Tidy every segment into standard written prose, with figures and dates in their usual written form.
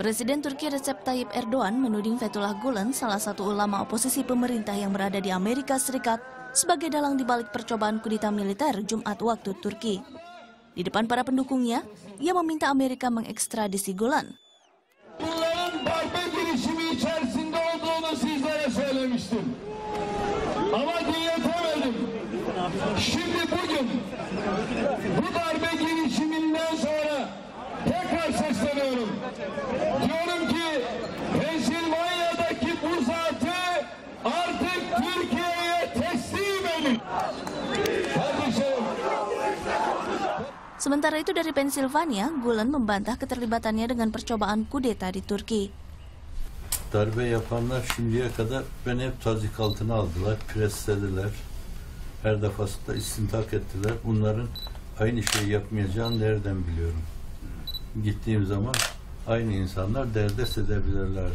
Presiden Turki Recep Tayyip Erdogan menuding Fethullah Gulen, salah satu ulama oposisi pemerintah yang berada di Amerika Serikat, sebagai dalang dibalik percobaan kudeta militer Jumat waktu Turki. Di depan para pendukungnya, ia meminta Amerika mengekstradisi Gulen. Bunların darbe girişimi içerisinde olduğunu sizlere söylemiştim. Ama dinletemedim. Şimdi bugün bu darbe girişiminden sonra tekrar sesleniyorum. Diyorum ki Pensilvanya'daki bu zatı artık Türkiye'ye teslim edin. Kardeşim. Sementara itu dari Pennsylvania, Gulen membantah keterlibatannya dengan percobaan kudeta di Turki. Darbe yapanlar şimdiye kadar beni hep tazik altına aldılar, preslediler. Her defasında istintak ettiler. Bunların aynı şeyi yapmayacağını nereden biliyorum? Gittiğim zaman aynı insanlar derdest edebilirlerdi.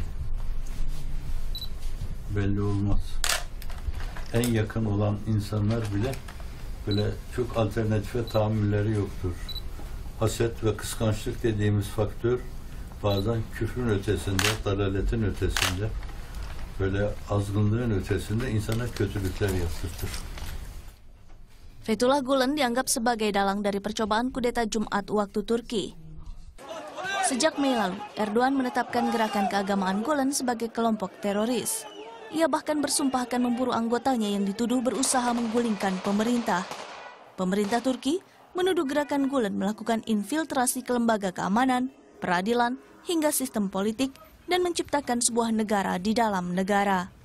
Belli olmaz. En yakın olan insanlar bile böyle çok alternatife tahammülleri yoktur. Haset ve kıskançlık dediğimiz faktör bazen küfrün ötesinde, dalaletin ötesinde, böyle azgınlığın ötesinde insana kötülükler yaptırtır. Fethullah Gulen dianggap sebagai dalang dari percobaan kudeta Jumat waktu Turki. Sejak Mei lalu, Erdogan menetapkan gerakan keagamaan Gulen sebagai kelompok teroris. Ia bahkan bersumpah akan memburu anggotanya yang dituduh berusaha menggulingkan pemerintah. Pemerintah Turki menuduh gerakan Gulen melakukan infiltrasi ke lembaga keamanan, peradilan, hingga sistem politik dan menciptakan sebuah negara di dalam negara.